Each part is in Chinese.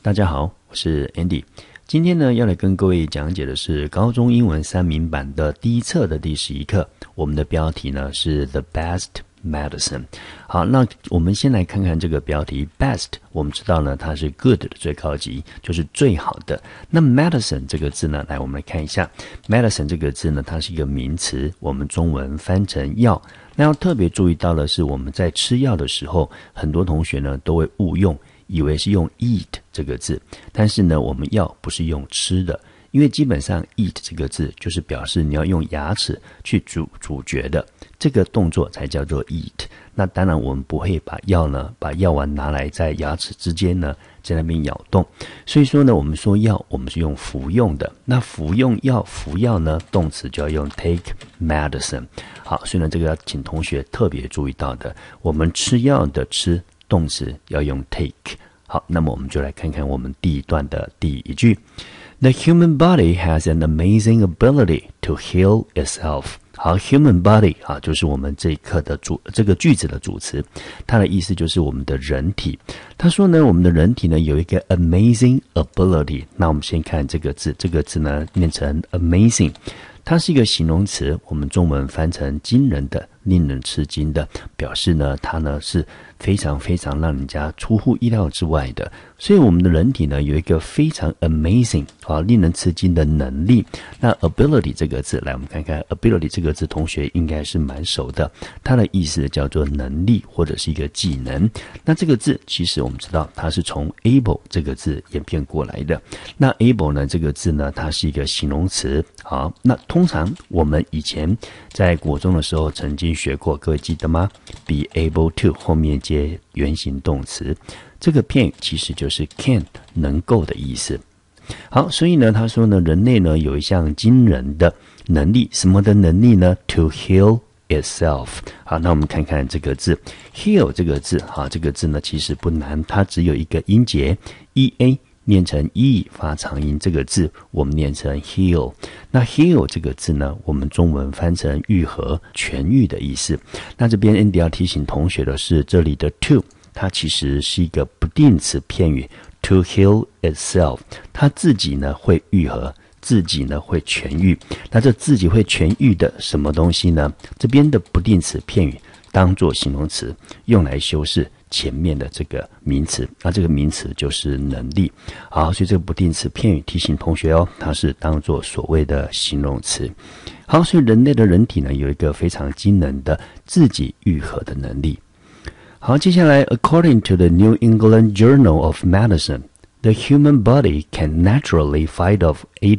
大家好，我是 Andy。今天呢，要来跟各位讲解的是高中英文3民版的第一册的第11课。我们的标题呢是 The Best Medicine。好，那我们先来看看这个标题 Best。我们知道呢，它是 good 的最高级，就是最好的。那 medicine 这个字呢，来我们来看一下 medicine 这个字呢，它是一个名词，我们中文翻成药。那要特别注意到的是，我们在吃药的时候，很多同学呢都会误用，以为是用 eat 这个字，但是呢，我们药不是用吃的，因为基本上 eat 这个字就是表示你要用牙齿去咀嚼的，这个动作才叫做 eat。那当然我们不会把药丸拿来在牙齿之间呢，在那边咬动。所以说呢，我们说药，我们是用服用的。那服药呢，动词就要用 take medicine。好，所以呢，这个要请同学特别注意到的，我们吃药的吃动词要用 take。好，那么我们就来看看我们第一段的第一句。The human body has an amazing ability to heal itself. 好 ，human body 啊，就是我们这一课的这个句子的主词，它的意思就是我们的人体。他说呢，我们的人体呢有一个 amazing ability。那我们先看这个字，这个字呢念成 amazing。它是一个形容词，我们中文翻成惊人的、令人吃惊的，表示呢它呢是非常非常让人家出乎意料之外的。所以我们的人体呢有一个非常 amazing 令人吃惊的能力。那 ability 这个字，来我们看看 ability 这个字，同学应该是蛮熟的，它的意思叫做能力或者是一个技能。那这个字其实我们知道它是从 able 这个字演变过来的。那 able 呢这个字呢，它是一个形容词。好，那通常我们以前在国中的时候曾经学过，各位记得吗？ be able to 后面接原形动词，这个片语其实就是 can 能够的意思。好，所以呢他说呢，人类呢有一项惊人的能力，什么的能力呢？ to heal itself。 好，那我们看看这个字 heal 这个字，好，这个字呢其实不难，它只有一个音节 ea，念成 e 发长音，这个字我们念成 heal。 那 heal 这个字呢，我们中文翻成愈合、痊愈的意思。那这边 Andy 要提醒同学的是，这里的 to 它其实是一个不定词片语， to heal itself， 它自己呢会愈合，自己呢会痊愈。那这自己会痊愈的什么东西呢？这边的不定词片语当作形容词，用来修饰前面的这个名词，那这个名词就是能力。好，所以这个不定词片语提醒同学哦，它是当作所谓的形容词。好，所以人类的人体呢有一个非常惊人的自己愈合的能力。好，接下来 According to the New England Journal of Medicine, the human body can naturally fight off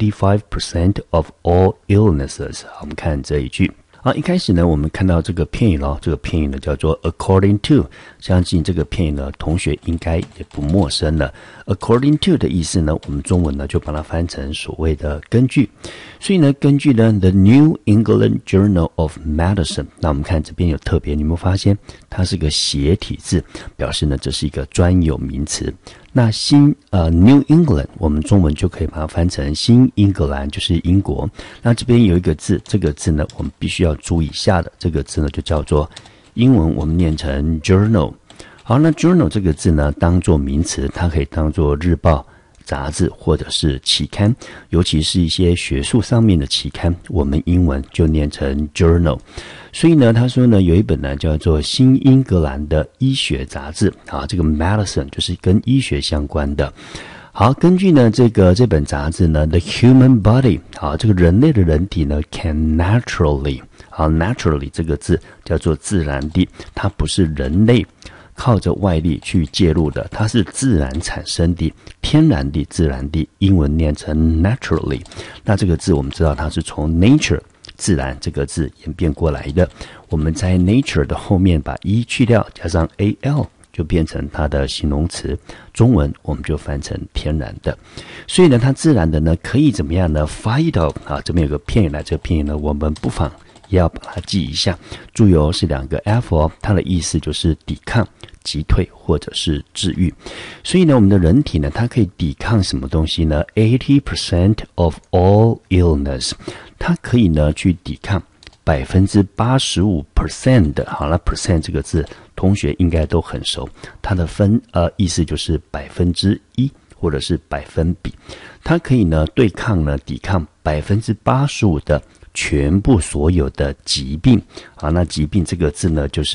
85% of all illnesses。 好，我们看这一句。好，一开始呢，我们看到这个片语咯，这个片语呢叫做 according to， 相信这个片语呢，同学应该也不陌生了。according to 的意思呢，我们中文呢就把它翻成所谓的根据。所以呢，根据呢 The New England Journal of Medicine， 那我们看这边有特别，你有没有发现它是个斜体字，表示呢这是一个专有名词。那New England 我们中文就可以把它翻成新英格兰，就是英国。那这边有一个字，这个字呢我们必须要注意一下的，这个字呢就叫做英文我们念成 journal。 好，那 journal 这个字呢当作名词，它可以当作日报、杂志或者是期刊，尤其是一些学术上面的期刊，我们英文就念成 journal。 所以呢他说呢，有一本呢叫做新英格兰的医学杂志，好，这个 medicine 就是跟医学相关的。好，根据呢这本杂志呢 The human body， 好，这个人类的人体呢 can naturally， 好， naturally 这个字叫做自然地，它不是人类靠着外力去介入的，它是自然产生的，天然的、自然的，英文念成 naturally。 那这个字我们知道它是从 nature 自然这个字演变过来的，我们在 nature 的后面把 e 去掉，加上 al 就变成它的形容词，中文我们就翻成天然的。所以呢它自然的呢可以怎么样呢 fight off， 这边有个片语来，这个片语呢我们不妨也要把它记一下，注意哦，是两个 f 哦，它的意思就是抵抗、击退或者是治愈。所以呢我们的人体呢它可以抵抗什么东西呢？ 80% of all illness， 它可以呢去抵抗 85% 的，好了 percent 这个字同学应该都很熟，它的意思就是1%， 或者是百分比，它可以呢抵抗 85% 的全部所有的疾病。好，那疾病这个字呢就是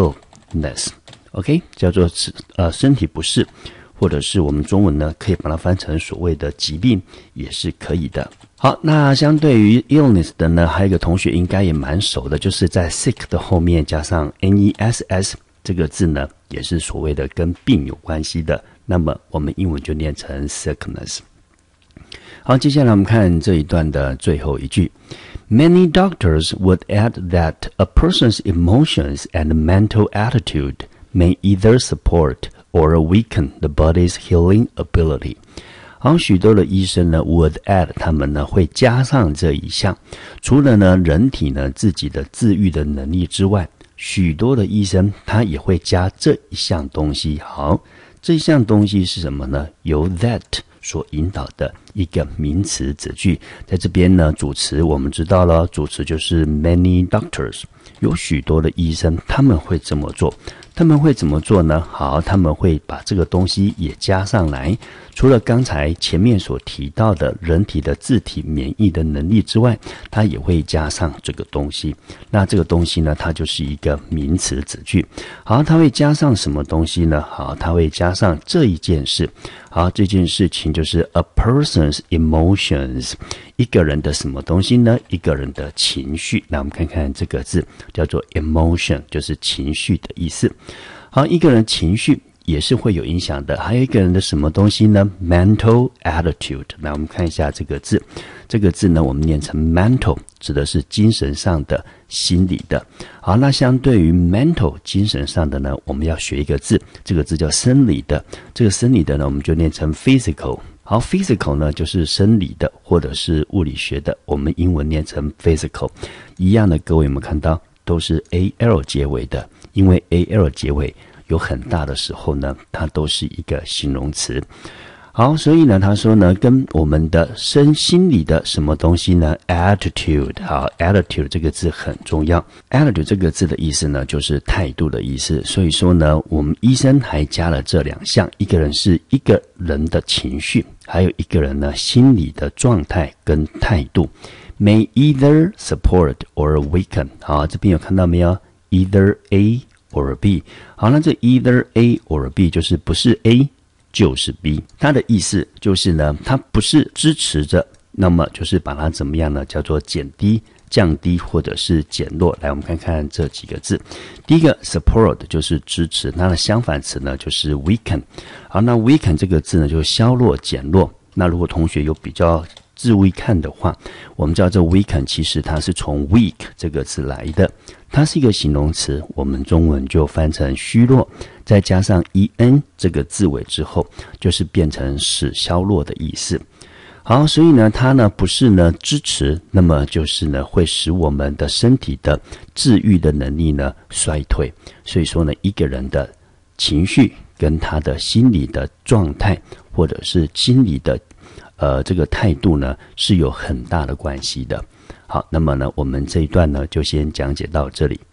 illness，OK， 叫做身体不适，或者是我们中文呢可以把它翻成所谓的疾病也是可以的。好，那相对于 illness 的呢，还有一个同学应该也蛮熟的，就是在 sick 的后面加上 ness 这个字呢，也是所谓的跟病有关系的。那么我们英文就念成 sickness。好，接下来我们看这一段的最后一句。Many doctors would add that a person's emotions and mental attitude may either support or weaken the body's healing ability。好，许多的医生呢 would add， 他们呢会加上这一项。除了呢人体呢自己的自愈的能力之外，许多的医生他也会加这一项东西。好，这一项东西是什么呢？由 that 所引导的一个名词子句。在这边呢，主词我们知道了，主词就是 many doctors， 有许多的医生他们会这么做。他们会怎么做呢？好，他们会把这个东西也加上来。除了刚才前面所提到的人体的自体免疫的能力之外，它也会加上这个东西。那这个东西呢，它就是一个名词子句。好，它会加上什么东西呢？好，它会加上这一件事。好，这件事情就是 a person's emotions， 一个人的什么东西呢？一个人的情绪。那我们看看这个字叫做 emotion， 就是情绪的意思。好，一个人情绪也是会有影响的。还有一个人的什么东西呢？ mental attitude。那我们看一下这个字，这个字呢我们念成 mental， 指的是精神上的、心理的。好，那相对于 mental 精神上的呢，我们要学一个字，这个字叫生理的。这个生理的呢我们就念成 physical。好， physical 呢就是生理的或者是物理学的，我们英文念成 physical。一样的，各位有没有看到都是 al 结尾的？因为 al 结尾有很大的时候呢，它都是一个形容词。好，所以呢他说呢跟我们的心理的什么东西呢？ attitude。 好， attitude 这个字很重要。 attitude 这个字的意思呢就是态度的意思。所以说呢我们医生还加了这两项，一个人是一个人的情绪，还有一个人呢心理的状态跟态度。 may either support or weaken。 好，这边有看到没有？ either A or B。 好，那这 either A or B 就是不是 A 就是 B， 它的意思就是呢它不是支持着，那么就是把它怎么样呢？叫做减低、降低或者是减弱。来，我们看看这几个字。第一个 support 就是支持，它的相反词呢就是 weaken。 好，那 weaken 这个字呢就是削弱、减弱。那如果同学有比较注意看的话，我们知道这 weaken 其实它是从 weak 这个字来的，它是一个形容词，我们中文就翻成虚弱，再加上 en 这个字尾之后，就是变成使削弱的意思。好，所以呢它呢不是呢支持，那么就是呢会使我们的身体的治愈的能力呢衰退。所以说呢一个人的情绪跟他的心理的状态或者是心理的这个态度呢是有很大的关系的。好，那么呢我们这一段呢就先讲解到这里。